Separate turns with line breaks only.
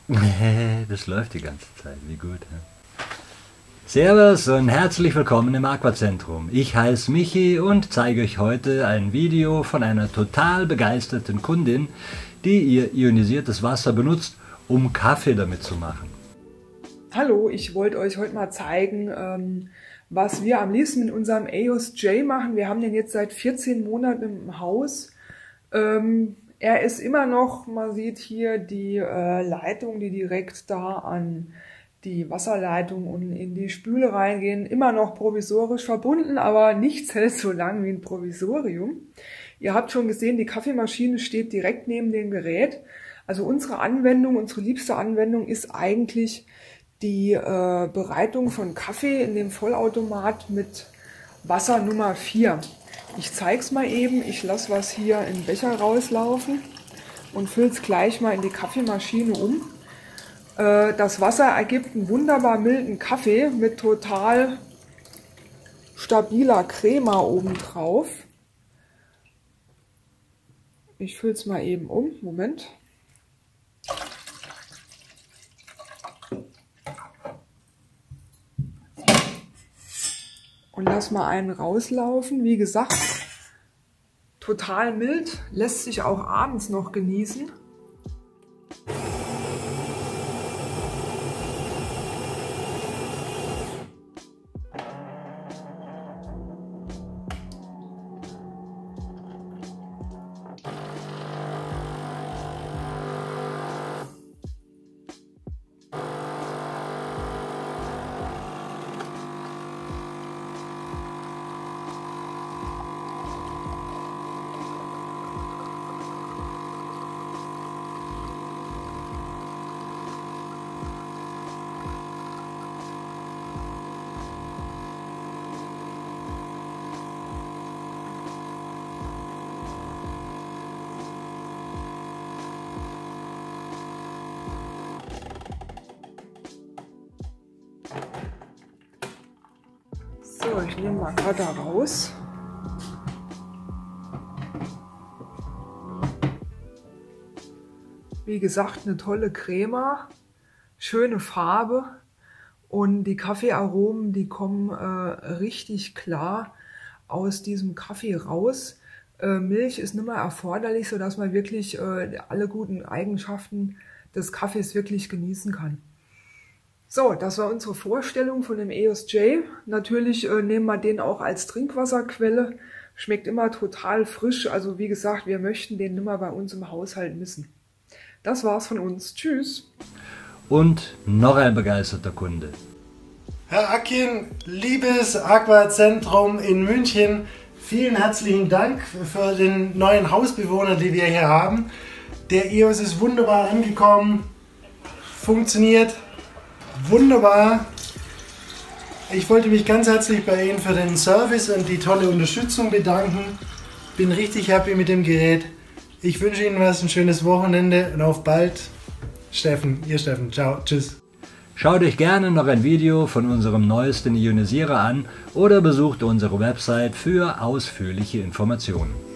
Das läuft die ganze Zeit, wie gut. Ja? Servus und herzlich willkommen im Aquazentrum. Ich heiße Michi und zeige euch heute ein Video von einer total begeisterten Kundin, die ihr ionisiertes Wasser benutzt, um Kaffee damit zu machen.
Hallo, ich wollte euch heute mal zeigen, was wir am liebsten mit unserem EOS J machen. Wir haben den jetzt seit 14 Monaten im Haus. Er ist immer noch, man sieht hier die Leitung, die direkt da an die Wasserleitung und in die Spüle reingehen, immer noch provisorisch verbunden, aber nichts hält so lang wie ein Provisorium. Ihr habt schon gesehen, die Kaffeemaschine steht direkt neben dem Gerät. Also unsere Anwendung, unsere liebste Anwendung ist eigentlich die Bereitung von Kaffee in dem Vollautomat mit Wasser Nummer 4. Ich zeige es mal eben, ich lasse was hier in den Becher rauslaufen und fülle es gleich mal in die Kaffeemaschine um. Das Wasser ergibt einen wunderbar milden Kaffee mit total stabiler Crema obendrauf. Ich fülle es mal eben um, Moment. Und lass mal einen rauslaufen. Wie gesagt, total mild, lässt sich auch abends noch genießen. So, ich nehme mal gerade da raus. Wie gesagt, eine tolle Crema, schöne Farbe und die Kaffeearomen, die kommen richtig klar aus diesem Kaffee raus. Milch ist nicht mehr erforderlich, sodass man wirklich alle guten Eigenschaften des Kaffees wirklich genießen kann. So, das war unsere Vorstellung von dem EOS J. Natürlich nehmen wir den auch als Trinkwasserquelle. Schmeckt immer total frisch. Also wie gesagt, wir möchten den nicht mehr bei uns im Haushalt missen. Das war's von uns. Tschüss.
Und noch ein begeisterter Kunde.
Herr Akin, liebes Aquazentrum in München, vielen herzlichen Dank für den neuen Hausbewohner, den wir hier haben. Der EOS ist wunderbar angekommen, funktioniert wunderbar. Ich wollte mich ganz herzlich bei Ihnen für den Service und die tolle Unterstützung bedanken. Bin richtig happy mit dem Gerät. Ich wünsche Ihnen was, ein schönes Wochenende und auf bald. Steffen, Ihr Steffen. Ciao, tschüss.
Schaut euch gerne noch ein Video von unserem neuesten Ionisierer an oder besucht unsere Website für ausführliche Informationen.